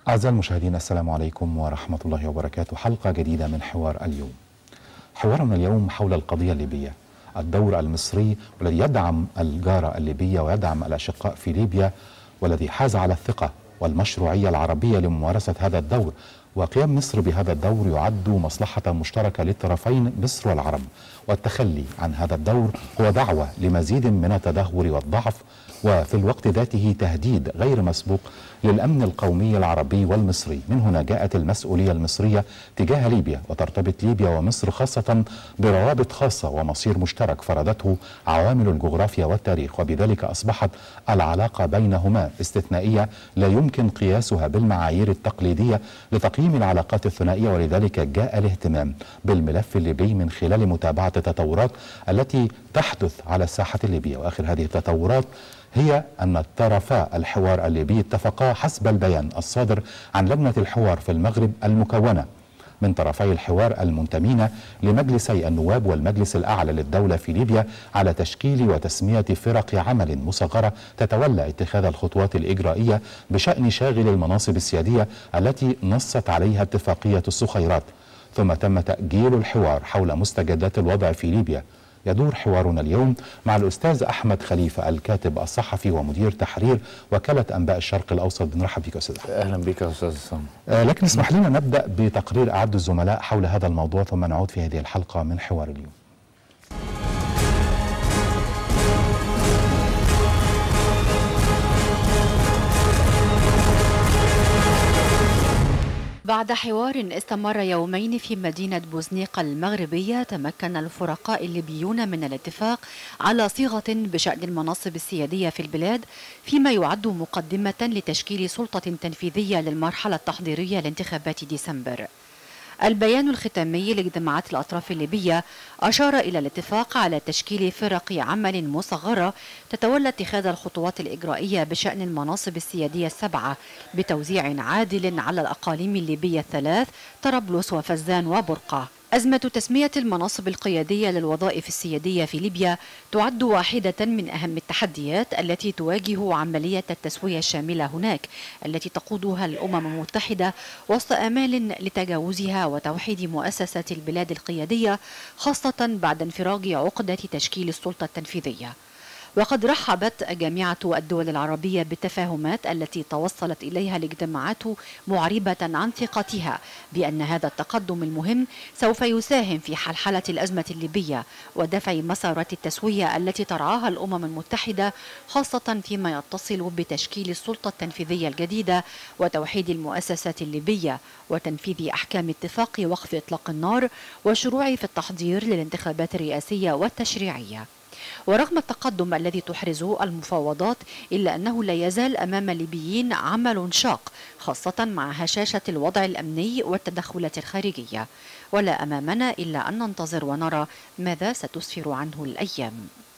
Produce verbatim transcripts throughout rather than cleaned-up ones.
أعزائي المشاهدين، السلام عليكم ورحمة الله وبركاته. حلقة جديدة من حوار اليوم. حوارنا اليوم حول القضية الليبية، الدور المصري والذي يدعم الجارة الليبية ويدعم الأشقاء في ليبيا، والذي حاز على الثقة والمشروعية العربية لممارسة هذا الدور، وقيام مصر بهذا الدور يعد مصلحة مشتركة للطرفين مصر والعرب، والتخلي عن هذا الدور هو دعوة لمزيد من التدهور والضعف، وفي الوقت ذاته تهديد غير مسبوق للأمن القومي العربي والمصري. من هنا جاءت المسؤولية المصرية تجاه ليبيا، وترتبط ليبيا ومصر خاصة بروابط خاصة ومصير مشترك فرضته عوامل الجغرافيا والتاريخ، وبذلك أصبحت العلاقة بينهما استثنائية لا يمكن قياسها بالمعايير التقليدية لتقييم العلاقات الثنائية. ولذلك جاء الاهتمام بالملف الليبي من خلال متابعة التطورات التي تحدث على الساحة الليبية. وآخر هذه التطورات هي أن الطرفا الحوار الليبي اتفقا حسب البيان الصادر عن لجنة الحوار في المغرب المكونة من طرفي الحوار المنتمين لمجلسي النواب والمجلس الأعلى للدولة في ليبيا على تشكيل وتسمية فرق عمل مصغرة تتولى اتخاذ الخطوات الإجرائية بشأن شاغل المناصب السيادية التي نصت عليها اتفاقية الصخيرات. ثم تم تأجيل الحوار حول مستجدات الوضع في ليبيا. يدور حوارنا اليوم مع الأستاذ أحمد خليفة، الكاتب الصحفي ومدير تحرير وكالة أنباء الشرق الأوسط. بنرحب بك أستاذ أحمد. أهلا بك يا أستاذ سام. آه لكن اسمح لنا نبدأ بتقرير أعد الزملاء حول هذا الموضوع، ثم نعود في هذه الحلقة من حوار اليوم. بعد حوار استمر يومين في مدينة بوزنيق المغربية، تمكن الفرقاء الليبيون من الاتفاق على صيغة بشأن المناصب السيادية في البلاد، فيما يعد مقدمة لتشكيل سلطة تنفيذية للمرحلة التحضيرية لانتخابات ديسمبر. البيان الختامي لاجتماعات الأطراف الليبية أشار إلى الاتفاق على تشكيل فرق عمل مصغرة تتولى اتخاذ الخطوات الإجرائية بشأن المناصب السيادية السبعة بتوزيع عادل على الأقاليم الليبية الثلاث طرابلس وفزان وبرقة. أزمة تسمية المناصب القيادية للوظائف السيادية في ليبيا تعد واحدة من أهم التحديات التي تواجه عملية التسوية الشاملة هناك، التي تقودها الأمم المتحدة وسط آمال لتجاوزها وتوحيد مؤسسة البلاد القيادية، خاصة بعد انفراج عقدة تشكيل السلطة التنفيذية. وقد رحبت جامعة الدول العربية بالتفاهمات التي توصلت إليها الاجتماعات، معربة عن ثقتها بأن هذا التقدم المهم سوف يساهم في حلحلة الأزمة الليبية ودفع مسارات التسوية التي ترعاها الأمم المتحدة، خاصة فيما يتصل بتشكيل السلطة التنفيذية الجديدة وتوحيد المؤسسات الليبية وتنفيذ أحكام اتفاق وقف إطلاق النار والشروع في التحضير للانتخابات الرئاسية والتشريعية. ورغم التقدم الذي تحرزه المفاوضات، إلا أنه لا يزال أمام الليبيين عمل شاق، خاصة مع هشاشة الوضع الأمني والتدخلات الخارجية. ولا أمامنا إلا أن ننتظر ونرى ماذا ستسفر عنه الأيام.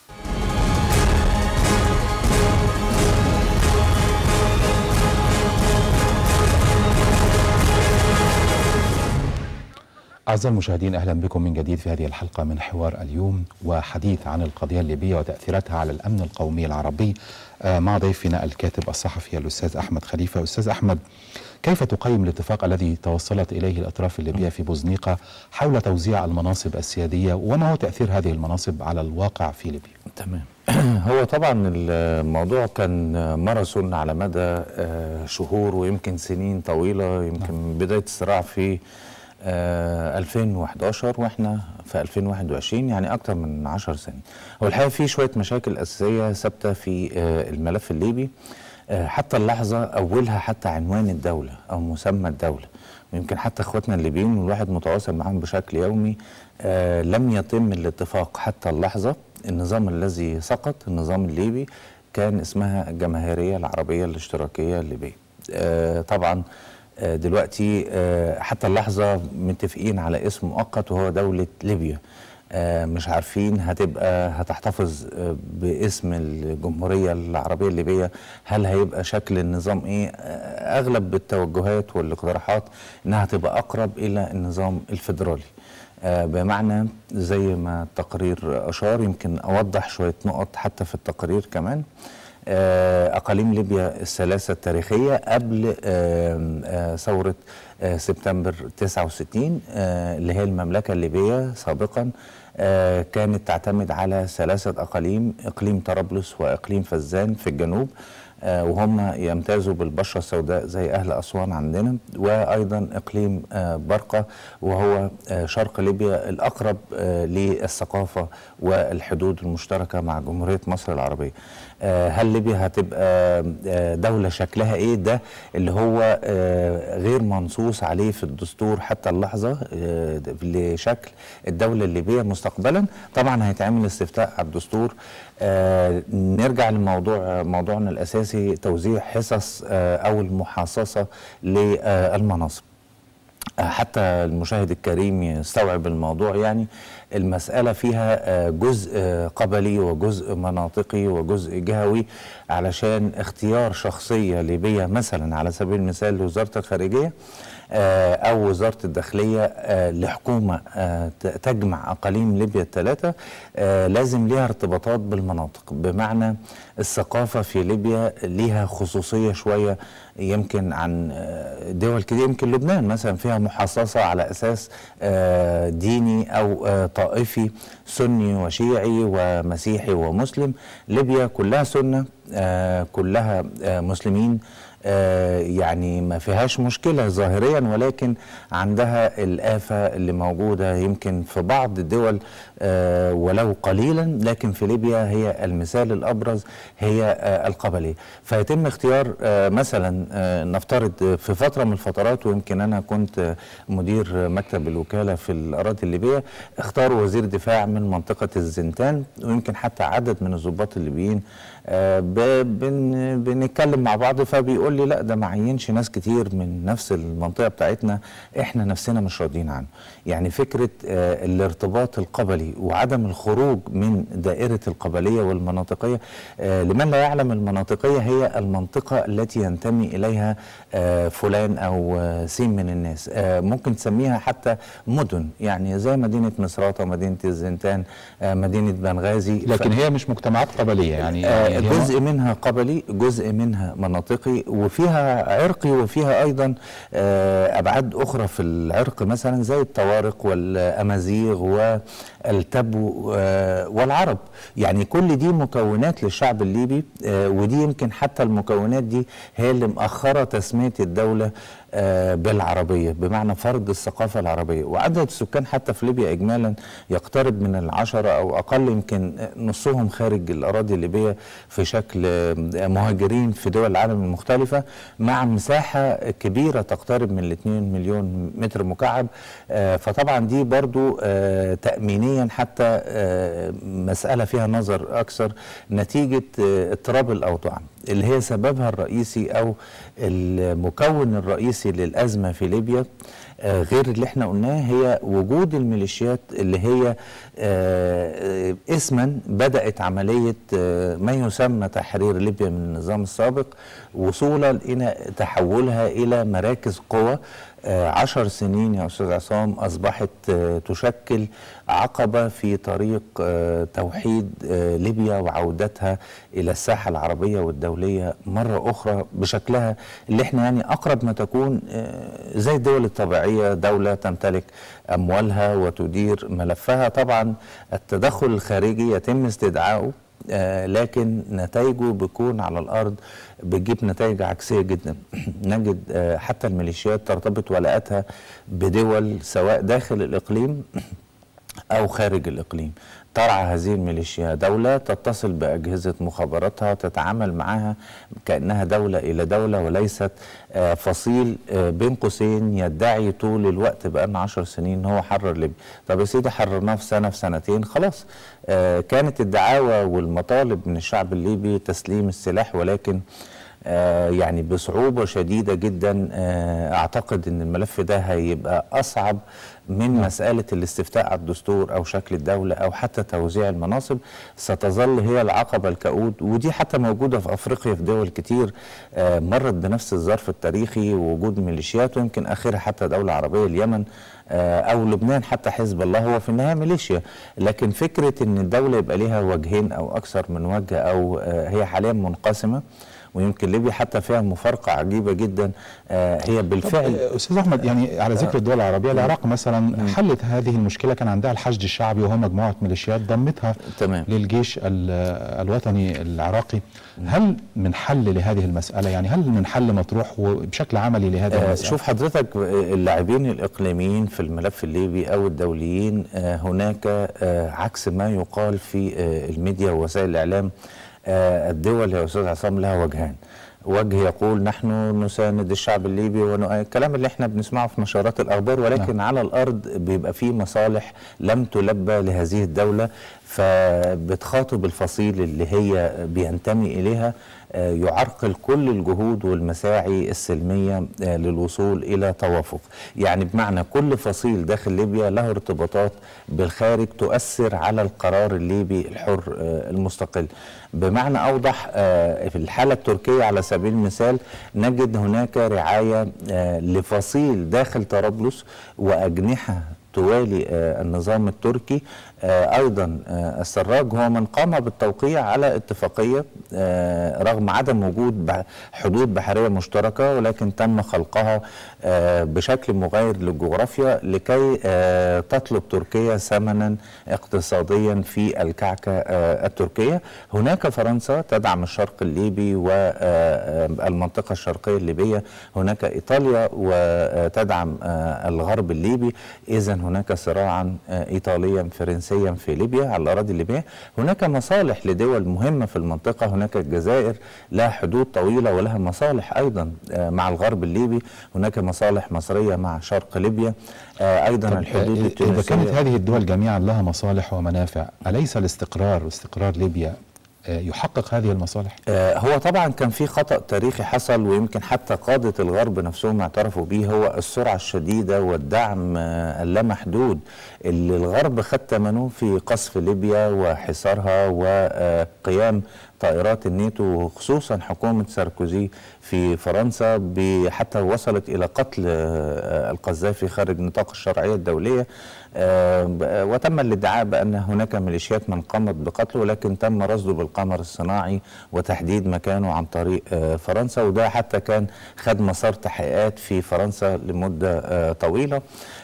أعزائي المشاهدين، أهلا بكم من جديد في هذه الحلقة من حوار اليوم، وحديث عن القضية الليبية وتأثيراتها على الأمن القومي العربي مع ضيفنا الكاتب الصحفي الأستاذ أحمد خليفة. أستاذ أحمد، كيف تقيم الاتفاق الذي توصلت إليه الأطراف الليبية في بوزنيقة حول توزيع المناصب السيادية، وما هو تأثير هذه المناصب على الواقع في ليبيا؟ تمام. هو طبعا الموضوع كان ماراثون على مدى شهور ويمكن سنين طويلة، يمكن بداية الصراع في ألفين وإحدى عشر واحنا في ألفين وواحد وعشرين، يعني اكتر من عشر سنين. هو الحقيقه في شويه مشاكل اساسيه ثابته في الملف الليبي حتى اللحظه، اولها حتى عنوان الدوله او مسمى الدوله، ويمكن حتى اخواتنا الليبيين والواحد متواصل معهم بشكل يومي، لم يتم الاتفاق حتى اللحظه. النظام الذي سقط النظام الليبي كان اسمها الجماهيريه العربيه الاشتراكيه الليبيه. طبعا دلوقتي حتى اللحظة متفقين على اسم مؤقت وهو دولة ليبيا، مش عارفين هتبقى هتحتفظ باسم الجمهورية العربية الليبية، هل هيبقى شكل النظام ايه؟ اغلب التوجهات والاقتراحات انها تبقى اقرب الى النظام الفيدرالي، بمعنى زي ما التقرير اشار. يمكن اوضح شوية نقط حتى في التقرير كمان. أقاليم ليبيا الثلاثة التاريخية قبل ثورة سبتمبر تسعة وستين اللي هي المملكة الليبية سابقا كانت تعتمد على ثلاثة أقاليم، إقليم طرابلس وإقليم فزان في الجنوب، وهم يمتازوا بالبشرة السوداء زي أهل أسوان عندنا، وأيضا إقليم برقة وهو شرق ليبيا الأقرب للثقافة والحدود المشتركة مع جمهورية مصر العربية. هل ليبيا هتبقى دولة شكلها إيه؟ ده اللي هو غير منصوص عليه في الدستور حتى اللحظة لشكل الدولة الليبية مستقبلا. طبعا هيتعمل استفتاء على الدستور. نرجع لموضوع موضوعنا الأساسي، توزيع حصص أو المحاصصة للمناصب. حتى المشاهد الكريم يستوعب الموضوع، يعني المسألة فيها جزء قبلي وجزء مناطقي وجزء جهوي، علشان اختيار شخصية ليبية مثلا على سبيل المثال لوزارة الخارجية أو وزارة الداخلية لحكومة تجمع أقاليم ليبيا الثلاثة لازم ليها ارتباطات بالمناطق، بمعنى الثقافة في ليبيا ليها خصوصية شوية يمكن عن دول كده. يمكن لبنان مثلا فيها محاصصة على أساس ديني أو طائفي، سني وشيعي ومسيحي ومسلم. ليبيا كلها سنة، كلها مسلمين، آه يعني ما فيهاش مشكلة ظاهريا، ولكن عندها الآفة اللي موجودة يمكن في بعض الدول آه ولو قليلا، لكن في ليبيا هي المثال الأبرز، هي آه القبلية. فيتم اختيار آه مثلا آه نفترض في فترة من الفترات، ويمكن أنا كنت مدير مكتب الوكالة في الأراضي الليبية، اختاروا وزير دفاع من منطقة الزنتان، ويمكن حتى عدد من الضباط الليبيين آه بن بنتكلم مع بعض، فبيقول لي لا ده معينش ناس كتير من نفس المنطقة بتاعتنا، احنا نفسنا مش راضيين عنه. يعني فكرة آه الارتباط القبلي وعدم الخروج من دائرة القبلية والمناطقية. آه لمن لا يعلم، المناطقية هي المنطقة التي ينتمي إليها آه فلان أو آه سين من الناس. آه ممكن تسميها حتى مدن، يعني زي مدينة مصراتة، مدينة الزنتان، آه مدينة بنغازي، لكن ف... هي مش مجتمعات قبلية يعني, آه يعني جزء منها قبلي، جزء منها مناطقي، وفيها عرقي، وفيها أيضا أبعاد أخرى في العرق مثلا زي الطوارق والأمازيغ والتبو والعرب. يعني كل دي مكونات للشعب الليبي، ودي يمكن حتى المكونات دي هي اللي مأخرة تسمية الدولة بالعربية، بمعنى فرض الثقافة العربية. وعدد السكان حتى في ليبيا إجمالا يقترب من العشرة أو أقل، يمكن نصهم خارج الأراضي الليبية في شكل مهاجرين في دول العالم المختلفة، مع مساحة كبيرة تقترب من الاثنين مليون متر مكعب. فطبعا دي برضو تأمينيا حتى مسألة فيها نظر أكثر، نتيجة اضطراب الأوضاع اللي هي سببها الرئيسي أو المكون الرئيسي للأزمة في ليبيا، آه غير اللي احنا قلناه، هي وجود الميليشيات اللي هي آه اسما بدأت عملية آه ما يسمى تحرير ليبيا من النظام السابق، وصولا إلى تحولها إلى مراكز قوة. آه عشر سنين يا أستاذ عصام أصبحت آه تشكل عقبة في طريق آه توحيد آه ليبيا وعودتها إلى الساحة العربية والدولية مرة أخرى بشكلها اللي احنا يعني أقرب ما تكون آه زي الدول الطبيعية، دولة تمتلك أموالها وتدير ملفها. طبعا التدخل الخارجي يتم استدعائه، آه لكن نتائجه بيكون على الأرض بتجيب نتائج عكسية جدا. نجد آه حتى الميليشيات ترتبط ولاءاتها بدول سواء داخل الإقليم أو خارج الإقليم. ترعى هذه الميليشيا دولة، تتصل بأجهزة مخابراتها، تتعامل معها كأنها دولة إلى دولة، وليست آه فصيل آه بين قوسين يدعي طول الوقت بأن عشر سنين هو حرر ليبيا. طب يا سيدي حررناه في سنة، في سنتين، خلاص. آه كانت الدعاوى والمطالب من الشعب الليبي تسليم السلاح، ولكن آه يعني بصعوبة شديدة جدا. آه أعتقد أن الملف ده هيبقى أصعب من مسألة الاستفتاء على الدستور أو شكل الدولة أو حتى توزيع المناصب. ستظل هي العقبة الكؤود، ودي حتى موجودة في أفريقيا في دول كتير آه مرت بنفس الظرف التاريخي، ووجود ميليشيات، ويمكن آخرها حتى دولة عربية اليمن آه أو لبنان حتى حزب الله هو في النهاية ميليشيا. لكن فكرة أن الدولة يبقى ليها وجهين أو أكثر من وجه، أو آه هي حاليا منقسمة، ويمكن ليبيا حتى فيها مفارقة عجيبة جدا. آه هي بالفعل. أستاذ أحمد، يعني على ذكر الدول العربية، العراق مثلا حلت هذه المشكلة، كان عندها الحشد الشعبي وهو مجموعة ميليشيات ضمتها تمام. للجيش الوطني العراقي. هل من حل لهذه المسألة؟ يعني هل من حل مطروح وبشكل عملي لهذه آه المسألة؟ شوف حضرتك، اللاعبين الإقليميين في الملف الليبي أو الدوليين آه هناك آه عكس ما يقال في آه الميديا ووسائل الإعلام. آه الدول يا أستاذ عصام لها وجهان. وجه يقول نحن نساند الشعب الليبي، والكلام اللي احنا بنسمعه في نشرات الأخبار، ولكن نعم. على الأرض بيبقى فيه مصالح لم تلبى لهذه الدولة، فبتخاطب الفصيل اللي هي بينتمي إليها، يعرقل كل الجهود والمساعي السلمية للوصول إلى توافق. يعني بمعنى كل فصيل داخل ليبيا له ارتباطات بالخارج تؤثر على القرار الليبي الحر المستقل. بمعنى أوضح، في الحالة التركية على سبيل المثال نجد هناك رعاية لفصيل داخل طرابلس وأجنحة توالي النظام التركي. أيضا السراج هو من قام بالتوقيع على اتفاقية رغم عدم وجود حدود بحرية مشتركة، ولكن تم خلقها بشكل مغاير للجغرافيا لكي تطلب تركيا ثمنا اقتصاديا في الكعكة التركية. هناك فرنسا تدعم الشرق الليبي والمنطقة الشرقية الليبية، هناك إيطاليا وتدعم الغرب الليبي. إذن هناك صراعا إيطاليا فرنسيا في ليبيا على الأراضي الليبية. هناك مصالح لدول مهمة في المنطقة، هناك الجزائر لها حدود طويلة ولها مصالح أيضا مع الغرب الليبي، هناك مصالح مصرية مع شرق ليبيا أيضا. الحدود التونسية. إذا كانت هذه الدول جميعا لها مصالح ومنافع، أليس الاستقرار واستقرار ليبيا يحقق هذه المصالح؟ آه هو طبعا كان في خطأ تاريخي حصل، ويمكن حتى قادة الغرب نفسهم اعترفوا به، هو السرعة الشديدة والدعم آه اللامحدود اللي الغرب خد ثمنه في قصف ليبيا وحصارها وقيام طائرات الناتو، وخصوصا حكومة ساركوزي في فرنسا حتى وصلت إلى قتل آه القذافي خارج نطاق الشرعية الدولية. آه وتم الادعاء بأن هناك ميليشيات من قامت بقتله، ولكن تم رصده بالقمر الصناعي وتحديد مكانه عن طريق آه فرنسا، وده حتى كان خد مسار تحقيقات في فرنسا لمدة آه طويلة.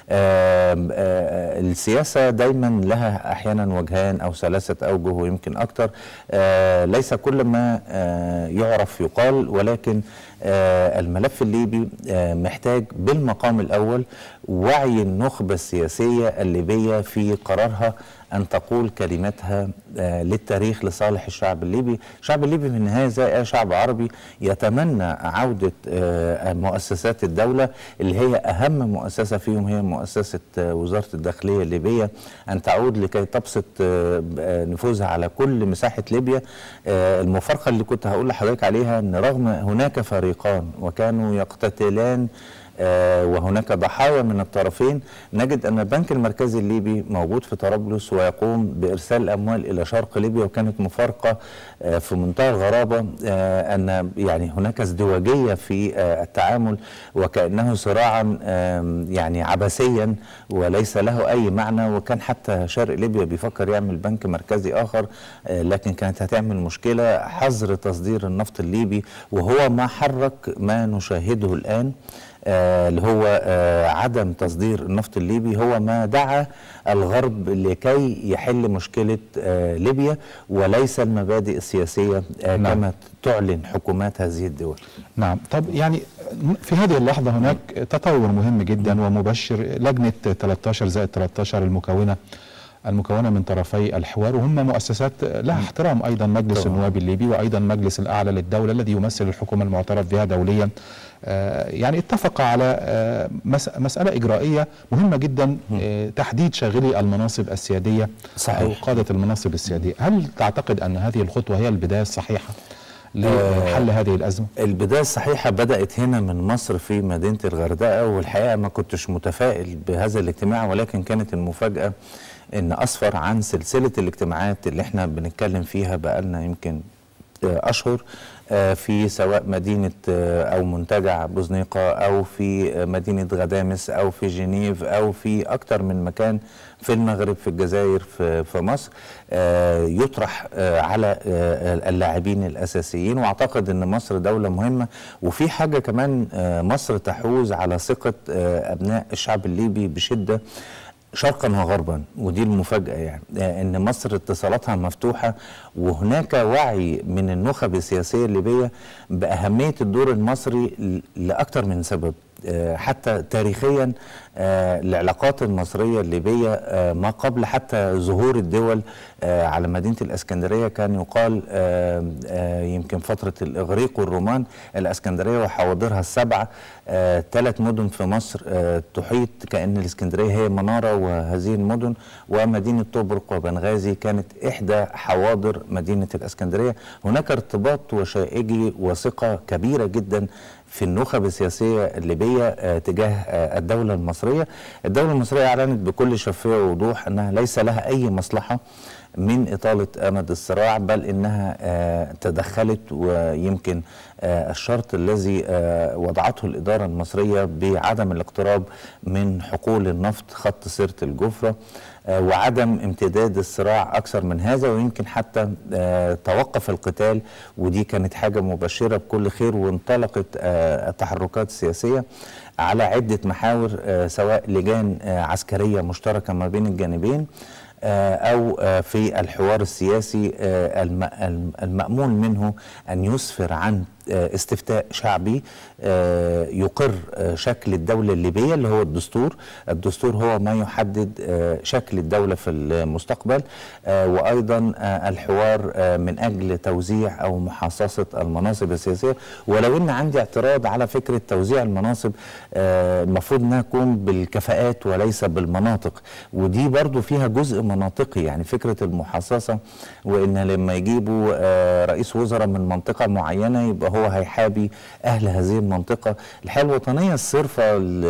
آه آه السياسة دايما لها أحيانا وجهان أو ثلاثة أوجه ويمكن أكثر. آه ليس كل ما آه يعرف يقال، ولكن آه الملف الليبي آه محتاج بالمقام الأول وعي النخبة السياسية الليبية في قرارها أن تقول كلمتها آه للتاريخ لصالح الشعب الليبي. الشعب الليبي في النهاية زي أي شعب عربي يتمنى عودة آه مؤسسات الدولة، اللي هي أهم مؤسسة فيهم هي مؤسسة آه وزارة الداخلية الليبية، أن تعود لكي تبسط آه نفوذها على كل مساحة ليبيا. آه المفارقة اللي كنت هقول لحضرتك عليها أن رغم هناك فريقان وكانوا يقتتلان آه وهناك ضحايا من الطرفين، نجد أن البنك المركزي الليبي موجود في طرابلس ويقوم بإرسال الأموال إلى شرق ليبيا. وكانت مفارقة آه في منتهى الغرابة آه أن يعني هناك ازدواجية في آه التعامل، وكأنه صراعا آه يعني عبثيا وليس له أي معنى. وكان حتى شرق ليبيا بيفكر يعمل بنك مركزي آخر، آه لكن كانت هتعمل مشكلة، حظر تصدير النفط الليبي، وهو ما حرك ما نشاهده الآن آه اللي هو آه عدم تصدير النفط الليبي، هو ما دعا الغرب لكي يحل مشكلة آه ليبيا، وليس المبادئ السياسية آه نعم. كما تعلن حكومات هذه الدول. نعم. طب يعني في هذه اللحظة هناك تطور مهم جدا ومبشر، لجنة ثلاثة عشر زائد ثلاثة عشر المكونة المكونة من طرفي الحوار، وهم مؤسسات لها احترام أيضا، مجلس النواب الليبي وأيضا مجلس الأعلى للدولة الذي يمثل الحكومة المعترف بها دوليا. آه يعني اتفق على آه مسألة إجرائية مهمة جدا، آه تحديد شاغلي المناصب السيادية. صحيح. أو قادة المناصب السيادية. هل تعتقد أن هذه الخطوة هي البداية الصحيحة لحل هذه الأزمة؟ البداية الصحيحة بدأت هنا من مصر في مدينة الغردقة، والحقيقة ما كنتش متفائل بهذا الاجتماع، ولكن كانت المفاجأة إن أسفر عن سلسلة الاجتماعات اللي احنا بنتكلم فيها بقالنا يمكن أشهر في سواء مدينة أو منتجع بوزنيقة أو في مدينة غدامس أو في جنيف أو في أكتر من مكان في المغرب، في الجزائر، في, في مصر، يطرح على اللاعبين الأساسيين. وأعتقد أن مصر دولة مهمة، وفي حاجة كمان مصر تحوز على ثقة أبناء الشعب الليبي بشدة شرقا وغربا، ودي المفاجأة يعني ان مصر اتصالاتها مفتوحة، وهناك وعي من النخب السياسية الليبية بأهمية الدور المصري لأكثر من سبب. حتى تاريخيا العلاقات المصرية الليبية ما قبل حتى ظهور الدول على مدينة الإسكندرية كان يقال يمكن فترة الإغريق والرومان الإسكندرية وحواضرها السبعة، ثلاث مدن في مصر تحيط كأن الإسكندرية هي منارة وهذه المدن، ومدينة طبرق وبنغازي كانت إحدى حواضر مدينة الإسكندرية. هناك ارتباط وشائجي وثقة كبيرة جدا في النخب السياسية الليبية آه تجاه آه الدولة المصرية. الدولة المصرية أعلنت بكل شفافية ووضوح أنها ليس لها أي مصلحة من إطالة أمد الصراع، بل إنها آه تدخلت، ويمكن آه الشرط الذي آه وضعته الإدارة المصرية بعدم الاقتراب من حقول النفط خط سيرة الجفرة آه وعدم امتداد الصراع أكثر من هذا، ويمكن حتى آه توقف القتال، ودي كانت حاجة مبشرة بكل خير. وانطلقت آه التحركات السياسية على عدة محاور، آه سواء لجان آه عسكرية مشتركة ما بين الجانبين أو في الحوار السياسي المأمول منه أن يسفر عن استفتاء شعبي يقر شكل الدولة الليبية اللي هو الدستور. الدستور هو ما يحدد شكل الدولة في المستقبل، وأيضا الحوار من أجل توزيع أو محاصصة المناصب السياسية. ولو أن عندي اعتراض على فكرة توزيع المناصب، المفروض أنها تكون بالكفاءات وليس بالمناطق، ودي برضو فيها جزء مناطقي. يعني فكرة المحاصصة، وإن لما يجيبوا رئيس وزراء من منطقة معينة يبقى هو هيحابي أهل هذه المنطقة. الحياة الوطنية الصرفة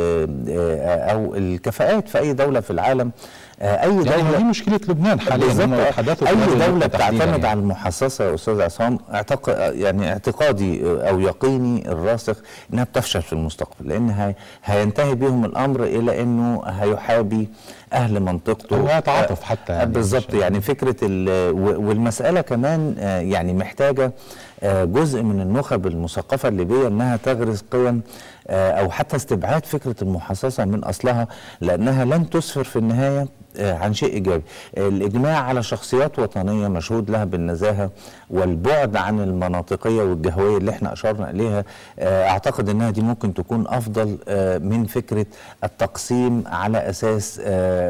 أو الكفاءات في أي دولة في العالم، أي دولة يعني دي مشكلة لبنان حاليا، أي دولة بتعتمد يعني على المحاصصة يا أستاذ عصام، اعتقد يعني اعتقادي أو يقيني الراسخ إنها بتفشل في المستقبل، لأن هي هينتهي بهم الأمر إلى إنه هيحابي أهل منطقته أو هيتعاطف حتى يعني بالظبط. يعني فكرة والمسألة كمان يعني محتاجة جزء من النخب المثقفة الليبية انها تغرس قيم او حتى استبعاد فكرة المحاصصة من اصلها، لانها لن تسفر في النهاية عن شيء ايجابي. الاجماع على شخصيات وطنية مشهود لها بالنزاهة والبعد عن المناطقية والجهوية اللي احنا اشرنا اليها، اعتقد انها دي ممكن تكون افضل من فكرة التقسيم على اساس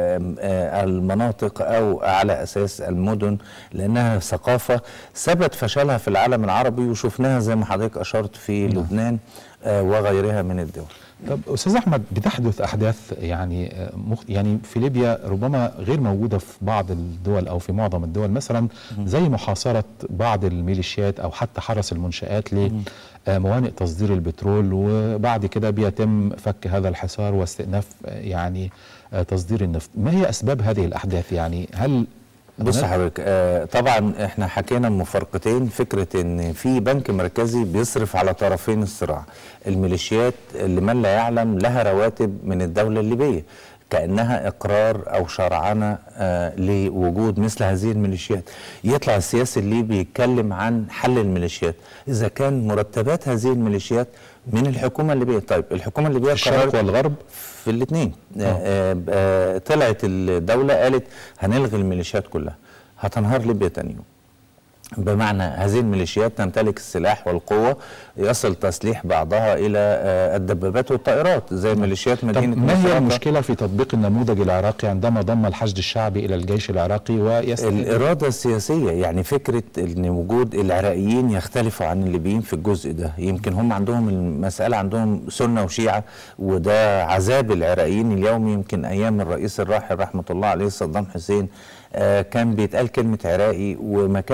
المناطق او على اساس المدن، لانها ثقافة ثبت فشلها في العالم العربي، وشفناها زي ما حضرتك اشرت في م. لبنان وغيرها من الدول. طب استاذ احمد، بتحدث احداث يعني مخ... يعني في ليبيا ربما غير موجوده في بعض الدول او في معظم الدول، مثلا زي محاصره بعض الميليشيات او حتى حرس المنشآت لموانئ تصدير البترول، وبعد كده بيتم فك هذا الحصار واستئناف يعني تصدير النفط. ما هي اسباب هذه الاحداث؟ يعني هل بص حضرتك، آه طبعا احنا حكينا مفارقتين، فكره ان في بنك مركزي بيصرف على طرفين الصراع. الميليشيات اللي من لا يعلم لها رواتب من الدوله الليبيه، كأنها إقرار أو شرعنة آه لوجود مثل هذه الميليشيات. يطلع السياسي الليبي يتكلم عن حل الميليشيات إذا كان مرتبات هذه الميليشيات من الحكومة الليبية. طيب الحكومة الليبية الشرق والغرب في الاثنين آه آه آه طلعت الدولة قالت هنلغي الميليشيات كلها، هتنهار ليبيا تاني يوم. بمعنى هذه الميليشيات تمتلك السلاح والقوة، يصل تسليح بعضها إلى الدبابات والطائرات زي ميليشيات مدينة. ما هي المشكلة في تطبيق النموذج العراقي عندما ضم الحشد الشعبي إلى الجيش العراقي ويستطيع الإرادة السياسية؟ يعني فكرة أن وجود العراقيين يختلفوا عن الليبيين في الجزء ده. يمكن هم عندهم المسألة عندهم سنة وشيعة، وده عذاب العراقيين اليوم. يمكن أيام الرئيس الراحل رحمة الله عليه صدام حسين آه كان بيتقال كلمة عراقي وما كانش فيه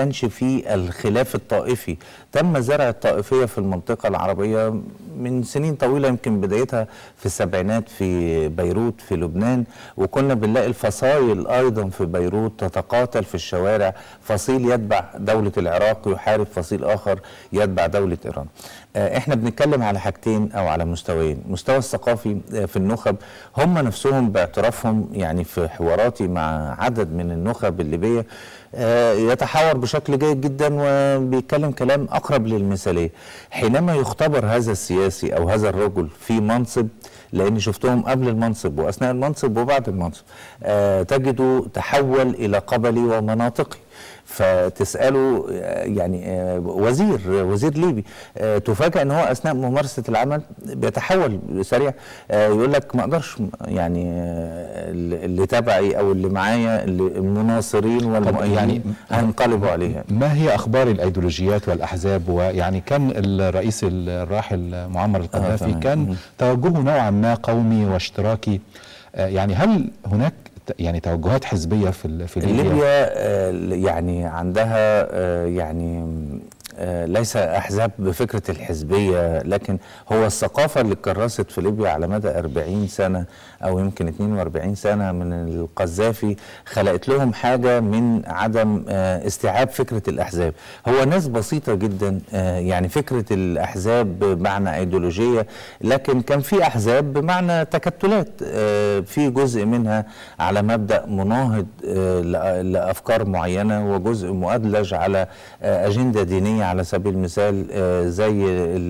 في الخلاف الطائفي. تم زرع الطائفية في المنطقة العربية من سنين طويلة، يمكن بدايتها في السبعينات في بيروت في لبنان، وكنا بنلاقي الفصائل أيضا في بيروت تتقاتل في الشوارع، فصيل يتبع دولة العراق يحارب فصيل آخر يتبع دولة إيران. احنا بنتكلم على حاجتين او على مستويين، المستوى الثقافي في النخب هم نفسهم باعترافهم، يعني في حواراتي مع عدد من النخب الليبيه يتحاور بشكل جيد جدا وبيتكلم كلام اقرب للمثاليه. حينما يختبر هذا السياسي او هذا الرجل في منصب، لاني شفتهم قبل المنصب واثناء المنصب وبعد المنصب، تجده تحول الى قبلي ومناطقي. فتسأله يعني وزير وزير ليبي، تفاجأ ان هو اثناء ممارسة العمل بيتحول سريع، يقول لك ما اقدرش يعني اللي تبعي او اللي معايا المناصرين والمؤيدين يعني هينقلبوا عليها. ما هي اخبار الايديولوجيات والاحزاب؟ ويعني كان الرئيس الراحل معمر القذافي آه كان توجهه نوعا ما قومي واشتراكي، يعني هل هناك يعني توجهات حزبيه في في ليبيا؟ ليبيا يعني عندها يعني ليس احزاب بفكره الحزبيه، لكن هو الثقافه اللي اتكرست في ليبيا على مدى أربعين سنه او يمكن اثنين وأربعين سنه من القذافي خلقت لهم حاجه من عدم استيعاب فكره الاحزاب. هو ناس بسيطه جدا، يعني فكره الاحزاب بمعنى ايديولوجيه، لكن كان في احزاب بمعنى تكتلات، في جزء منها على مبدا مناهض لافكار معينه، وجزء مؤدلج على اجنده دينيه على سبيل المثال، زي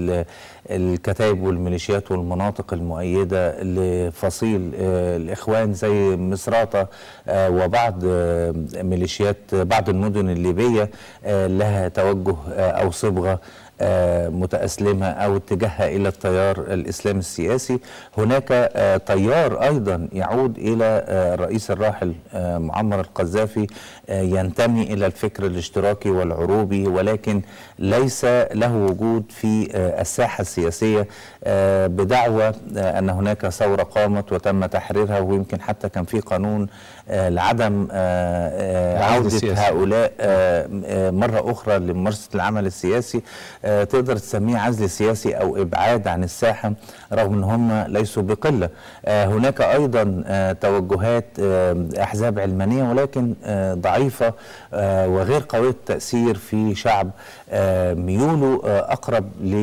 الكتائب والميليشيات والمناطق المؤيدة لفصيل الإخوان زي مصراتة، وبعض ميليشيات بعض المدن الليبية لها توجه أو صبغة متأسلمة أو اتجاهها إلى التيار الإسلامي السياسي. هناك تيار أيضا يعود إلى الرئيس الراحل معمر القذافي ينتمي إلى الفكر الاشتراكي والعروبي، ولكن ليس له وجود في الساحة السياسية، بدعوى أن هناك ثورة قامت وتم تحريرها، ويمكن حتى كان في قانون لعدم عودة هؤلاء مرة أخرى لممارسة العمل السياسي. تقدر تسميه عزل سياسي أو إبعاد عن الساحة، رغم أن هم ليسوا بقلة. هناك أيضا توجهات أحزاب علمانية ولكن ضعيفة وغير قوية التأثير في شعب ميوله أقرب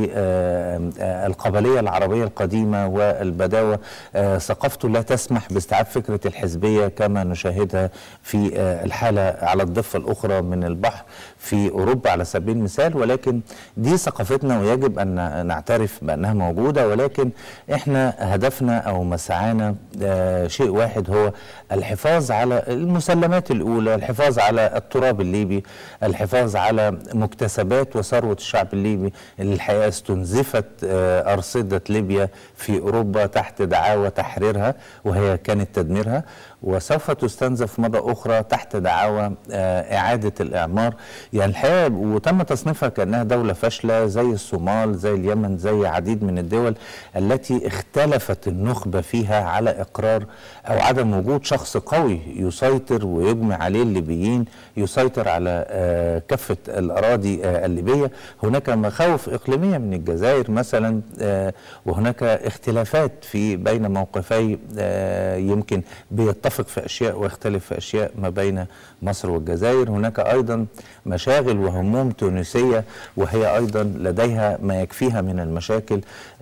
للقبلية العربية القديمة والبداوة. ثقافته لا تسمح باستيعاب فكرة الحزبية كما نشاهدها في الحالة على الضفة الأخرى من البحر في أوروبا على سبيل المثال، ولكن دي ثقافتنا ويجب أن نعترف بأنها موجودة. ولكن إحنا هدفنا أو مسعانا شيء واحد، هو الحفاظ على المسلمات الأولى، الحفاظ على التراب الليبي، الحفاظ على مكتسبات وثروة الشعب الليبي اللي الحقيقة استنزفت أرصدة ليبيا في أوروبا تحت دعاوى تحريرها، وهي كانت تدميرها، وسوف تستنزف مرة أخرى تحت دعاوى إعادة الإعمار. يعني الحقيقة وتم تصنيفها كأنها دولة فاشلة زي الصومال زي اليمن زي عديد من الدول التي اختلفت النخبة فيها على إقرار أو عدم وجود شخص قوي يسيطر ويجمع عليه الليبيين، يسيطر على كافة الأراضي الليبية. هناك مخاوف إقليمية من الجزائر مثلا، وهناك اختلافات في بين موقفي يمكن بيتفق في أشياء ويختلف في أشياء ما بين مصر والجزائر. هناك أيضا مشاغل وهموم تونسية وهي أيضا لديها ما يكفيها من المشاكل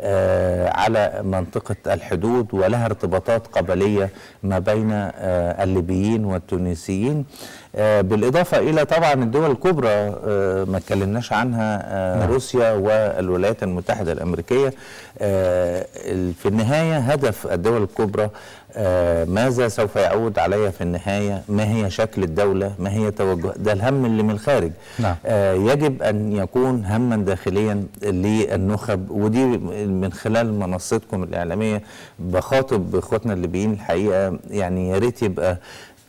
على منطقة الحدود، ولها ارتباطات قبلية ما بين الليبيين والتونسيين، بالإضافة إلى طبعا الدول الكبرى ما اتكلمناش عنها، روسيا والولايات المتحدة الأمريكية. في النهاية هدف الدول الكبرى ماذا سوف يعود عليها في النهاية، ما هي شكل الدولة، ما هي توجه، ده الهم اللي من الخارج. نعم. يجب أن يكون هما داخليا للنخب، ودي من خلال منصتكم الإعلامية بخاطب إخواتنا الليبيين الحقيقة، يعني يا ريت يبقى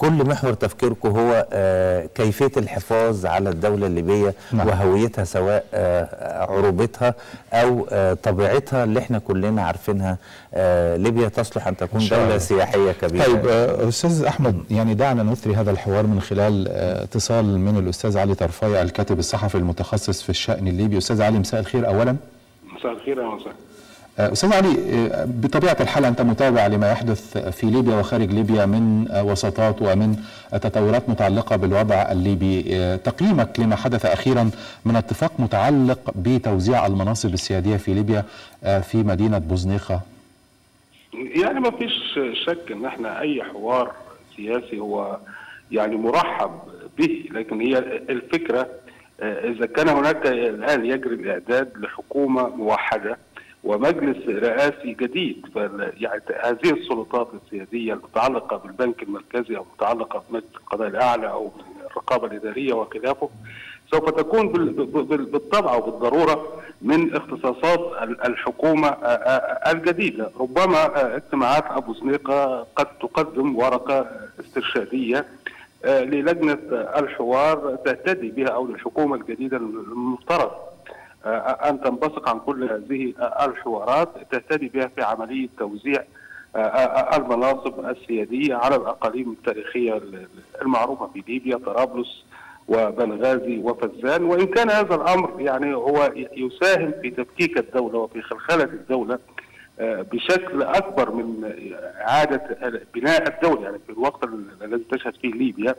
كل محور تفكيركم هو آه كيفيه الحفاظ على الدوله الليبيه نعم. وهويتها، سواء آه عروبتها او آه طبيعتها اللي احنا كلنا عارفينها. آه ليبيا تصلح ان تكون دوله سياحيه كبيره. طيب آه استاذ احمد، يعني دعنا نثري هذا الحوار من خلال آه اتصال من الاستاذ علي طرفاي الكاتب الصحفي المتخصص في الشأن الليبي. استاذ علي، مساء الخير. اولا مساء الخير يا مساء. أستاذ علي، بطبيعة الحال أنت متابع لما يحدث في ليبيا وخارج ليبيا من وساطات ومن تطورات متعلقة بالوضع الليبي. تقييمك لما حدث أخيرا من اتفاق متعلق بتوزيع المناصب السيادية في ليبيا في مدينة بوزنيقة؟ يعني ما فيش شك أن احنا أي حوار سياسي هو يعني مرحب به، لكن هي الفكرة إذا كان هناك الآن يجري الإعداد لحكومة موحدة ومجلس رئاسي جديد، يعني هذه السلطات السياديه المتعلقه بالبنك المركزي او متعلقه بمجلس القضاء الاعلى او بالرقابه الاداريه وخلافه سوف تكون بالطبع وبالضروره من اختصاصات الحكومه الجديده. ربما اجتماعات ابو سنيقه قد تقدم ورقه استرشاديه للجنه الحوار تهتدي بها او للحكومه الجديده المفترض أن تنبثق عن كل هذه الحوارات تهتدي بها في عملية توزيع المناصب السيادية على الأقاليم التاريخية المعروفة في ليبيا، طرابلس وبنغازي وفزان. وإن كان هذا الأمر يعني هو يساهم في تفكيك الدولة وفي خلخلة الدولة بشكل أكبر من إعادة بناء الدولة، يعني في الوقت الذي تشهد فيه ليبيا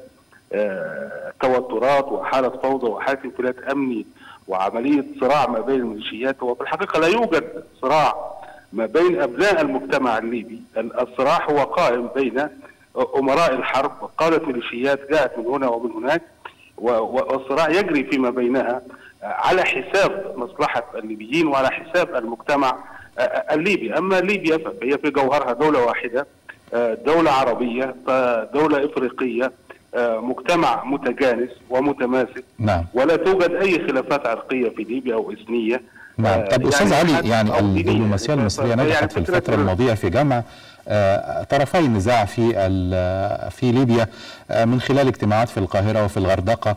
توترات وحالة فوضى وحالة انفلات أمني وعملية صراع ما بين الميليشيات. وفي الحقيقة لا يوجد صراع ما بين أبناء المجتمع الليبي، الصراع هو قائم بين أمراء الحرب وقادة ميليشيات جاءت من هنا ومن هناك، والصراع يجري فيما بينها على حساب مصلحة الليبيين وعلى حساب المجتمع الليبي. أما ليبيا فهي في جوهرها دولة واحدة، دولة عربية، دولة إفريقية، مجتمع متجانس ومتماسك. نعم. ولا توجد أي خلافات عرقية في ليبيا أو إثنية. نعم. طب أستاذ يعني علي، يعني الدبلوماسية المصرية نجحت يعني في الفترة الماضية في جمع طرفي النزاع في في ليبيا من خلال اجتماعات في القاهرة وفي الغردقة،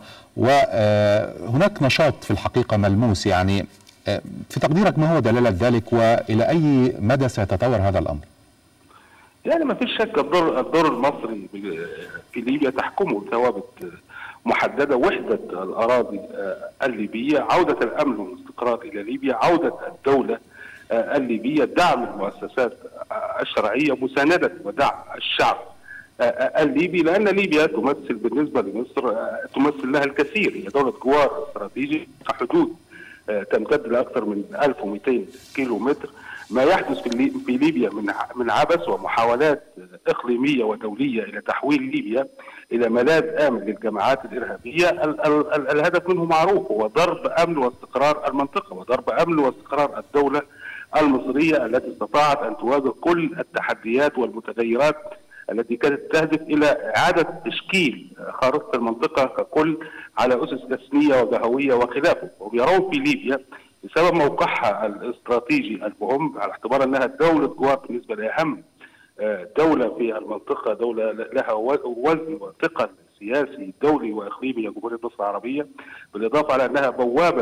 وهناك نشاط في الحقيقة ملموس. يعني في تقديرك ما هو دلالة ذلك، وإلى أي مدى سيتطور هذا الأمر؟ يعني ما فيش شك الدور الدور المصري في ليبيا تحكمه ثوابت محدده، وحده الاراضي الليبيه، عوده الامن والاستقرار الى ليبيا، عوده الدوله الليبيه، دعم المؤسسات الشرعيه، مسانده ودعم الشعب الليبي، لان ليبيا تمثل بالنسبه لمصر تمثل لها الكثير. هي دوله جوار استراتيجي، حدود تمتد لاكثر من ألف ومئتين كيلو متر. ما يحدث في ليبيا من من عبث ومحاولات اقليميه ودوليه الى تحويل ليبيا الى ملاذ امن للجماعات الارهابيه، ال ال ال الهدف منه معروف، هو ضرب امن واستقرار المنطقه وضرب امن واستقرار الدوله المصريه التي استطاعت ان تواجه كل التحديات والمتغيرات التي كانت تهدف الى اعاده تشكيل خارطه المنطقه ككل على اسس تسميه وبهويه وخلافه. وبيرون في ليبيا بسبب موقعها الاستراتيجي المهم، على اعتبار انها دوله جوار بالنسبه لاهم دوله في المنطقه، دوله لها وزن وثقل سياسي دولي واقليمي جمهوريه مصر العربيه، بالاضافه على انها بوابه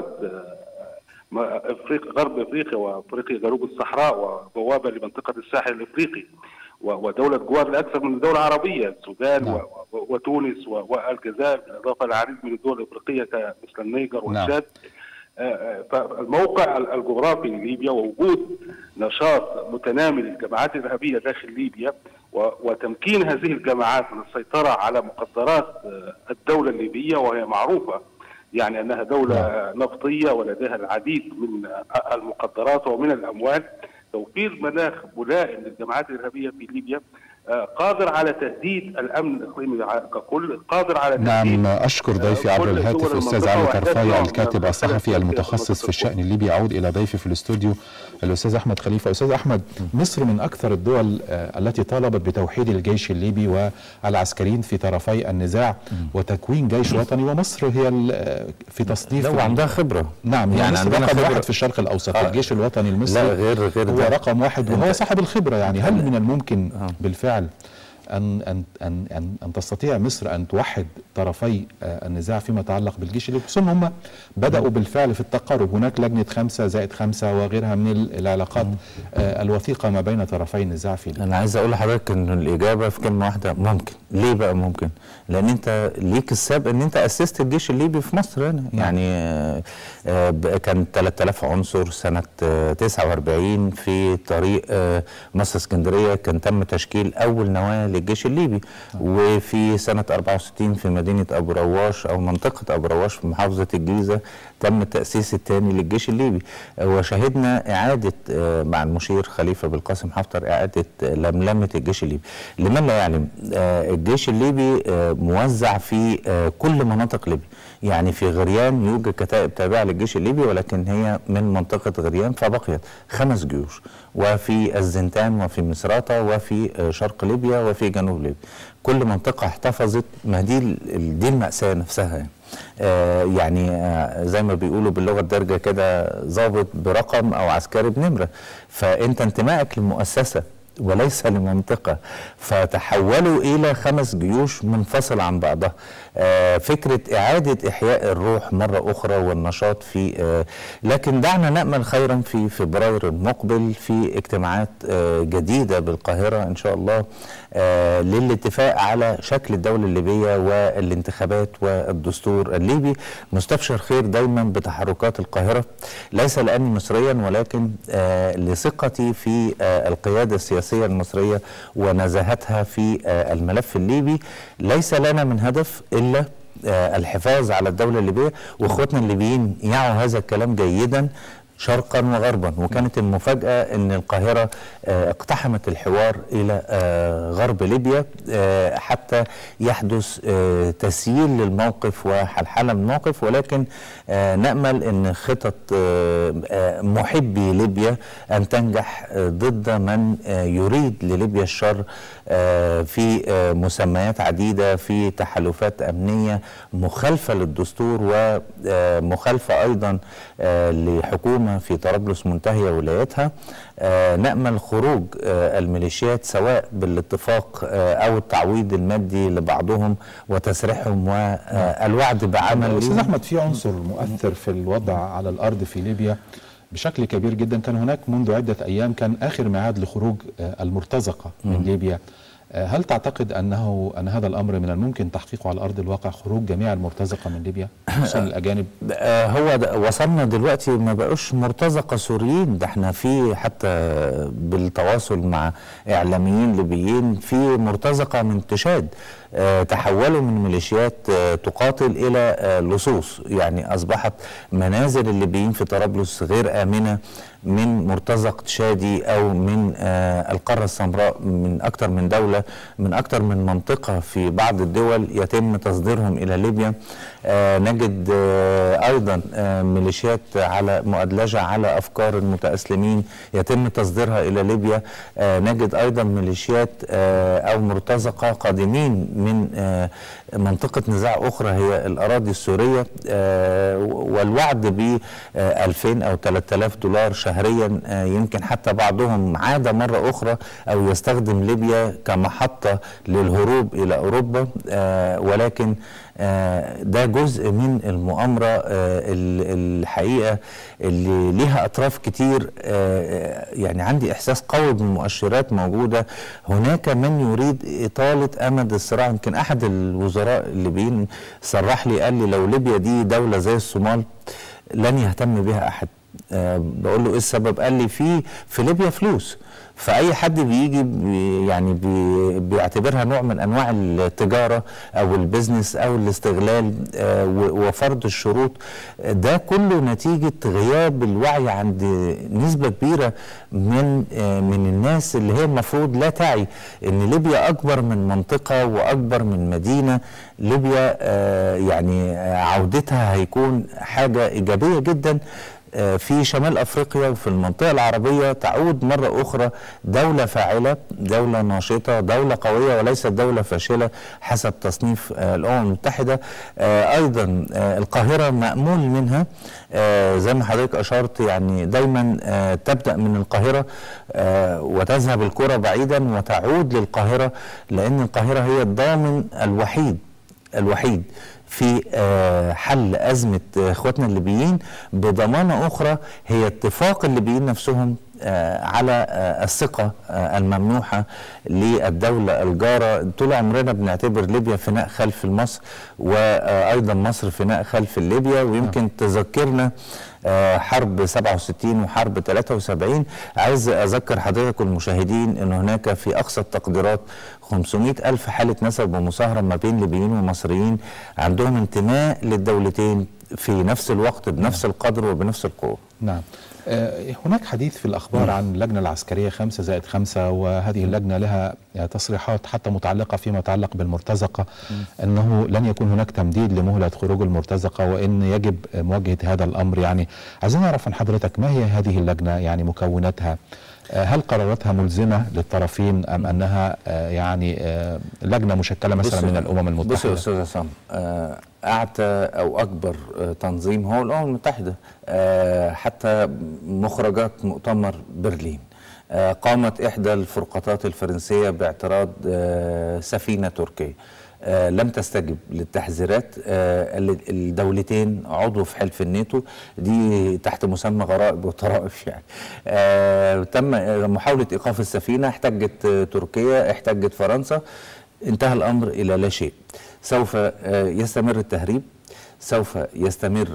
افريقيا، غرب افريقيا وافريقيا جنوب الصحراء، وبوابه لمنطقه الساحل الافريقي، ودوله جوار لاكثر من دوله عربيه، السودان نعم. وتونس والجزائر، بالاضافه للعديد من الدول الافريقيه مثل النيجر والتشاد. فالموقع الجغرافي لليبيا ووجود نشاط متنامي للجماعات الارهابيه داخل ليبيا وتمكين هذه الجماعات من السيطره على مقدرات الدوله الليبيه، وهي معروفه يعني انها دوله نفطيه ولديها العديد من المقدرات ومن الاموال. توفير مناخ ملائم للجماعات الارهابيه في ليبيا قادر على تهديد الامن الاقليمي ككل، قادر على تهديد. نعم، اشكر ضيفي عبر الهاتف استاذ علي طرفاي الكاتب الصحفي المتخصص في الشأن الليبي. اعود الى ضيفي في الاستوديو الاستاذ احمد خليفه. استاذ احمد، مصر من اكثر الدول التي طالبت بتوحيد الجيش الليبي والعسكريين في طرفي النزاع وتكوين جيش وطني، ومصر هي في تصنيف لو عندها خبره. نعم، يعني عندنا رقم واحد في الشرق الاوسط. آه. الجيش الوطني المصري لا غير غير هو رقم واحد وهو صاحب الخبره. يعني هل من الممكن آه. بالفعل أن أن أن أن, أن تستطيع مصر أن توحد طرفي النزاع فيما يتعلق بالجيش الليبي، خصوصا هم بدأوا بالفعل في التقارب، هناك لجنة خمسة زائد خمسة وغيرها من العلاقات الوثيقة ما بين طرفي النزاع في ليبيا. أنا عايز أقول لحضرتك إن الإجابة في كلمة واحدة، ممكن. ليه بقى ممكن؟ لأن أنت ليك السابق إن أنت أسست الجيش الليبي في مصر هنا، يعني آه آه كان ثلاثة آلاف عنصر سنة آه تسعة وأربعين في طريق آه مصر اسكندرية، كان تم تشكيل أول نواة للجيش الليبي. وفي سنة أربعة وستين في مدينة أبو رواش أو منطقة أبو رواش في محافظة الجيزة تم التأسيس الثاني للجيش الليبي. وشهدنا إعادة آه مع المشير خليفة بالقاسم حفتر إعادة لملمة الجيش الليبي. لمن لا يعلم، آه الجيش الليبي آه موزع في آه كل مناطق ليبيا، يعني في غريان يوجد كتائب تابعة للجيش الليبي، ولكن هي من منطقة غريان فبقيت خمس جيوش، وفي الزنتان وفي مصراتة وفي آه شرق ليبيا وفي جنوب ليبيا. كل منطقة احتفظت، ما دي دي المأساة نفسها يعني. آه يعني آه زي ما بيقولوا باللغة الدارجة كده، ضابط برقم أو عسكري بنمرة. فأنت انتمائك للمؤسسة وليس لمنطقة، فتحولوا إلى خمس جيوش منفصلة عن بعضها. آه فكرة إعادة إحياء الروح مرة أخرى والنشاط في آه لكن دعنا نأمل خيرا في فبراير المقبل في اجتماعات آه جديدة بالقاهرة إن شاء الله آه للاتفاق على شكل الدولة الليبية والانتخابات والدستور الليبي. مستبشر خير دايما بتحركات القاهرة، ليس لأني مصريا ولكن آه لثقتي في آه القيادة السياسية المصرية ونزاهتها في آه الملف الليبي. ليس لنا من هدف إلا آه الحفاظ على الدولة الليبية، واخوتنا الليبيين يعوا هذا الكلام جيدا شرقا وغربا. وكانت المفاجأة أن القاهرة آه اقتحمت الحوار إلى آه غرب ليبيا آه حتى يحدث آه تسييل للموقف وحلحلة من الموقف. ولكن آه نأمل أن خطط آه آه محبي ليبيا أن تنجح آه ضد من آه يريد لليبيا الشر آه في آه مسميات عديدة، في تحالفات أمنية مخالفة للدستور ومخالفة أيضا آه لحكومة في طرابلس منتهية ولايتها. آه نأمل خروج آه الميليشيات سواء بالاتفاق آه أو التعويض المادي لبعضهم وتسريحهم والوعد بعمل. أستاذ أحمد، في عنصر مؤثر في الوضع على الأرض في ليبيا بشكل كبير جدا. كان هناك منذ عدة أيام كان آخر ميعاد لخروج آه المرتزقة من ليبيا. هل تعتقد أنه أن هذا الأمر من الممكن تحقيقه على أرض الواقع، خروج جميع المرتزقة من ليبيا خصوصا الأجانب؟ هو وصلنا دلوقتي ما بقوش مرتزقة سوريين، ده احنا في حتى بالتواصل مع إعلاميين ليبيين في مرتزقة من تشاد اه تحولوا من ميليشيات اه تقاتل إلى اه لصوص. يعني أصبحت منازل الليبيين في طرابلس غير آمنة من مرتزق تشادي أو من آه القارة السمراء، من أكثر من دولة، من أكثر من منطقة في بعض الدول يتم تصديرهم إلى ليبيا. آه نجد آه أيضا آه ميليشيات على مؤدلجة على أفكار المتأسلمين يتم تصديرها إلى ليبيا. آه نجد أيضا ميليشيات آه أو مرتزقة قادمين من آه منطقة نزاع أخرى هي الأراضي السورية، آه والوعد ب ألفين أو ثلاثة آلاف دولار شهريا. آه يمكن حتى بعضهم عاد مرة أخرى أو يستخدم ليبيا كمحطة للهروب إلى أوروبا. آه ولكن آه ده جزء من المؤامرة آه الحقيقة اللي لها أطراف كتير. آه يعني عندي إحساس قوي بالمؤشرات موجودة. هناك من يريد إطالة أمد الصراع. يمكن أحد الوزراء الليبيين صرح لي، قال لي لو ليبيا دي دولة زي الصومال لن يهتم بها أحد. أه بقول له ايه السبب؟ قال لي في في ليبيا فلوس، فاي حد بيجي بي يعني بي بيعتبرها نوع من انواع التجاره او البزنس او الاستغلال أه وفرض الشروط. ده كله نتيجه غياب الوعي عند نسبه كبيره من أه من الناس اللي هي المفروض لا تعي ان ليبيا اكبر من منطقه واكبر من مدينه. ليبيا أه يعني عودتها هيكون حاجه ايجابيه جدا في شمال أفريقيا وفي المنطقة العربية تعود مرة أخرى دولة فاعلة، دولة ناشطة، دولة قوية وليست دولة فاشلة حسب تصنيف الأمم المتحدة. أيضا القاهرة مأمول منها زي ما حضرتك أشرت، يعني دايما تبدأ من القاهرة وتذهب الكرة بعيدا وتعود للقاهرة، لأن القاهرة هي الضامن الوحيد الوحيد في حل أزمة إخواتنا الليبيين، بضمانة أخرى هي اتفاق الليبيين نفسهم على الثقة الممنوحة للدولة الجارة. طول عمرنا بنعتبر ليبيا فناء خلف مصر، وأيضا مصر فناء خلف ليبيا، ويمكن تذكرنا حرب سبعة وستين وحرب ثلاثة وسبعين. عايز أذكر حضرتك والمشاهدين أن هناك في أقصى التقديرات خمسمائة ألف حالة نسب ومصاهرة ما بين ليبيين ومصريين عندهم انتماء للدولتين في نفس الوقت بنفس القدر وبنفس القوة. نعم. هناك حديث في الأخبار عن اللجنة العسكرية خمسة زائد خمسة، وهذه اللجنة لها تصريحات حتى متعلقة فيما يتعلق بالمرتزقة، أنه لن يكون هناك تمديد لمهلة خروج المرتزقة، وإن يجب مواجهة هذا الأمر. يعني عايزين نعرف من حضرتك ما هي هذه اللجنة، يعني مكوناتها، هل قراراتها ملزمة للطرفين أم أنها يعني لجنة مشكلة مثلا من الأمم المتحدة؟ بص يا أستاذ عصام، أعتى أو أكبر تنظيم هو الأمم المتحدة. حتى مخرجات مؤتمر برلين قامت إحدى الفرقاطات الفرنسية باعتراض سفينة تركية، لم تستجب للتحذيرات. الدولتين عضو في حلف الناتو، دي تحت مسمى غرائب وطرائف يعني. تم محاولة إيقاف السفينة، احتجت تركيا، احتجت فرنسا، انتهى الأمر إلى لا شيء. سوف يستمر التهريب، سوف يستمر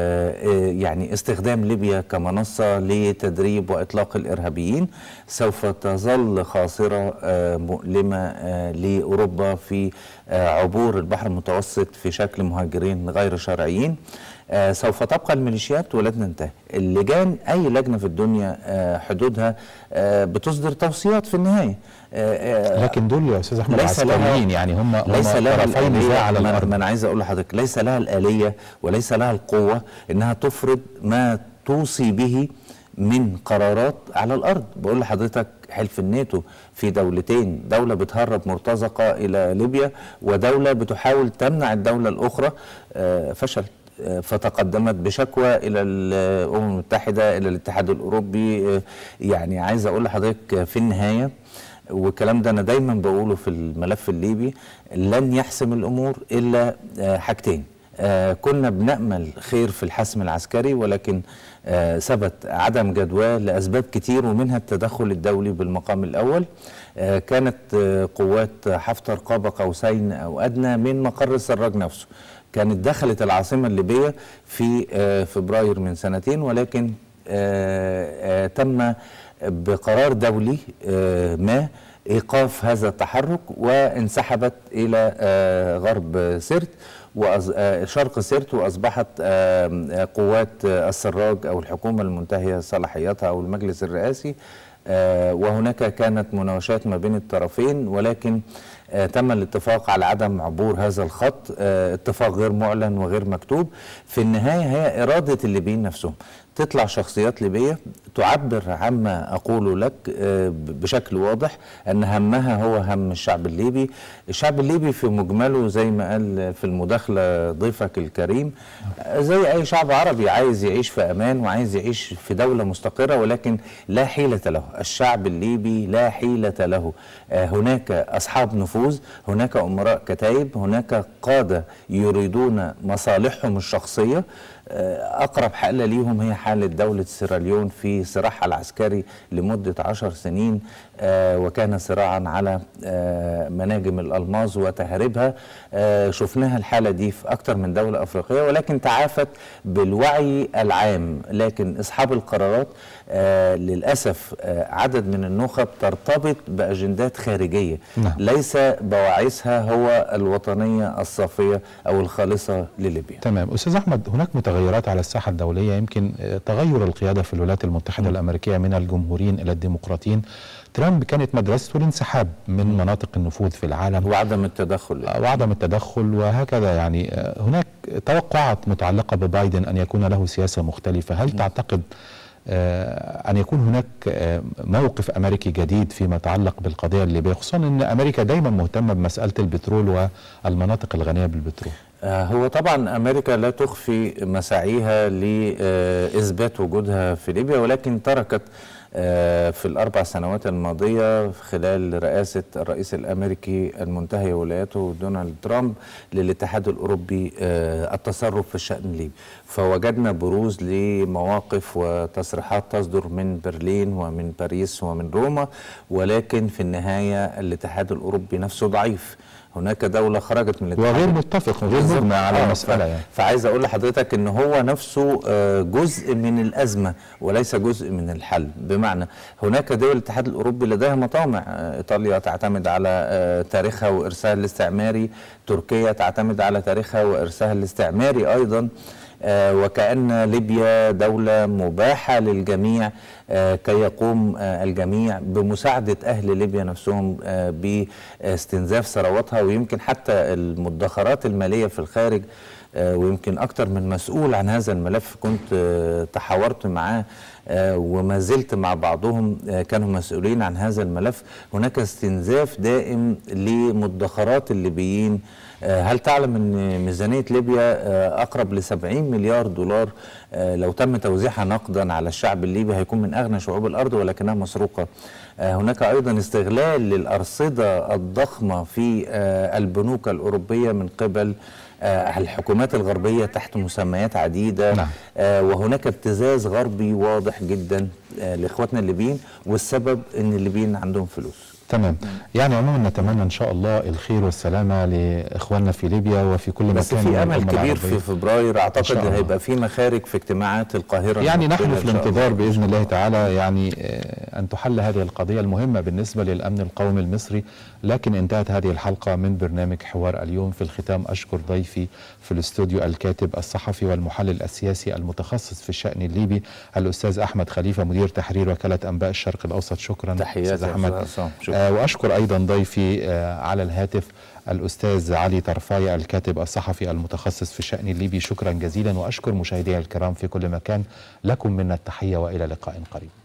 يعني استخدام ليبيا كمنصة لتدريب وإطلاق الإرهابيين، سوف تظل خاصرة مؤلمة لأوروبا في عبور البحر المتوسط في شكل مهاجرين غير شرعيين. سوف تبقى الميليشيات ولن تنتهي. اللجان، أي لجنة في الدنيا حدودها بتصدر توصيات في النهاية، لكن دول يا استاذ احمد عسكريين، يعني هم ليس لها طرفين نزاع على الارض. ما انا عايز اقول لحضرتك ليس لها الآلية وليس لها القوة انها تفرض ما توصي به من قرارات على الارض. بقول لحضرتك حلف الناتو في دولتين، دولة بتهرب مرتزقة الى ليبيا ودولة بتحاول تمنع الدولة الاخرى، فشلت، فتقدمت بشكوى الى الامم المتحدة، الى الاتحاد الاوروبي. يعني عايز اقول لحضرتك في النهاية، والكلام ده انا دايما بقوله في الملف الليبي، لن يحسم الامور الا حاجتين. آه كنا بنأمل خير في الحسم العسكري، ولكن آه ثبت عدم جدواه لأسباب كتير، ومنها التدخل الدولي بالمقام الأول. آه كانت آه قوات حفتر قاب قوسين أو أدنى من مقر السراج نفسه، كانت دخلت العاصمة الليبية في آه فبراير من سنتين، ولكن آه آه تم بقرار دولي آه ما إيقاف هذا التحرك، وانسحبت إلى آه غرب سرت وشرق سرت، وأصبحت قوات السراج أو الحكومة المنتهية صلاحياتها أو المجلس الرئاسي. وهناك كانت مناوشات ما بين الطرفين، ولكن تم الاتفاق على عدم عبور هذا الخط، اتفاق غير معلن وغير مكتوب. في النهاية هي إرادة الليبيين نفسهم. تطلع شخصيات ليبية تعبر عما أقوله لك بشكل واضح، أن همها هو هم الشعب الليبي. الشعب الليبي في مجمله زي ما قال في المداخلة ضيفك الكريم، زي أي شعب عربي عايز يعيش في أمان وعايز يعيش في دولة مستقرة، ولكن لا حيلة له. الشعب الليبي لا حيلة له. هناك أصحاب نفوذ، هناك أمراء كتائب، هناك قادة يريدون مصالحهم الشخصية. أقرب حالة ليهم هي حالة دولة سيراليون في صراعها العسكري لمدة عشر سنين، وكان صراعا على مناجم الألماظ وتهريبها. شفناها الحالة دي في أكثر من دولة أفريقية، ولكن تعافت بالوعي العام. لكن أصحاب القرارات للأسف عدد من النخب ترتبط بأجندات خارجية، نعم. ليس بواعثها هو الوطنية الصافية أو الخالصة لليبيا. تمام. أستاذ أحمد، هناك متغيرات تغيرات على الساحة الدولية، يمكن تغير القيادة في الولايات المتحدة الأمريكية من الجمهوريين إلى الديمقراطيين. ترامب كانت مدرسته الانسحاب من مناطق النفوذ في العالم وعدم التدخل وعدم التدخل وهكذا. يعني هناك توقعات متعلقة ببايدن أن يكون له سياسة مختلفة. هل تعتقد أن يكون هناك موقف أمريكي جديد فيما يتعلق بالقضية الليبية، خصوصا أن أمريكا دايما مهتمة بمسألة البترول والمناطق الغنية بالبترول؟ هو طبعا أمريكا لا تخفي مساعيها لإثبات وجودها في ليبيا، ولكن تركت في الأربع سنوات الماضية خلال رئاسة الرئيس الأمريكي المنتهي ولايته دونالد ترامب للاتحاد الأوروبي التصرف في الشأن الليبي. فوجدنا بروز لمواقف وتصريحات تصدر من برلين ومن باريس ومن روما، ولكن في النهاية الاتحاد الأوروبي نفسه ضعيف. هناك دولة خرجت من الاتحاد وغير متفق وغير مجمع على المسألة يعني. فعايز أقول لحضرتك إن هو نفسه جزء من الأزمة وليس جزء من الحل. بمعنى هناك دول الاتحاد الأوروبي لديها مطامع، إيطاليا تعتمد على تاريخها وإرثها الاستعماري، تركيا تعتمد على تاريخها وإرثها الاستعماري أيضا، وكأن ليبيا دولة مباحة للجميع كي يقوم الجميع بمساعدة أهل ليبيا نفسهم باستنزاف ثرواتها. ويمكن حتى المدخرات المالية في الخارج، ويمكن أكتر من مسؤول عن هذا الملف كنت تحاورت معاه وما زلت مع بعضهم كانوا مسؤولين عن هذا الملف. هناك استنزاف دائم لمدخرات الليبيين. هل تعلم أن ميزانية ليبيا أقرب لسبعين مليار دولار لو تم توزيعها نقدا على الشعب الليبي هيكون من أغنى شعوب الأرض، ولكنها مسروقة. هناك أيضا استغلال للأرصدة الضخمة في البنوك الأوروبية من قبل الحكومات الغربية تحت مسميات عديدة. نعم. وهناك ابتزاز غربي واضح جدا لإخواتنا الليبيين، والسبب أن الليبيين عندهم فلوس. تمام. يعني عموما نتمنى ان شاء الله الخير والسلامه لاخواننا في ليبيا وفي كل مكان. بس في امل كبير في فبراير، اعتقد هيبقى في مخارج في اجتماعات القاهره. يعني نحن في الانتظار باذن الله تعالى يعني ان تحل هذه القضيه المهمه بالنسبه للامن القومي المصري. لكن انتهت هذه الحلقه من برنامج حوار اليوم. في الختام اشكر ضيفي في الاستوديو الكاتب الصحفي والمحلل السياسي المتخصص في الشان الليبي الاستاذ احمد خليفه مدير تحرير وكاله انباء الشرق الاوسط. شكرا تحياتي احمد. آه واشكر ايضا ضيفي آه على الهاتف الاستاذ علي طرفاية الكاتب الصحفي المتخصص في الشان الليبي. شكرا جزيلا. واشكر مشاهدينا الكرام في كل مكان. لكم منا التحيه والى لقاء قريب.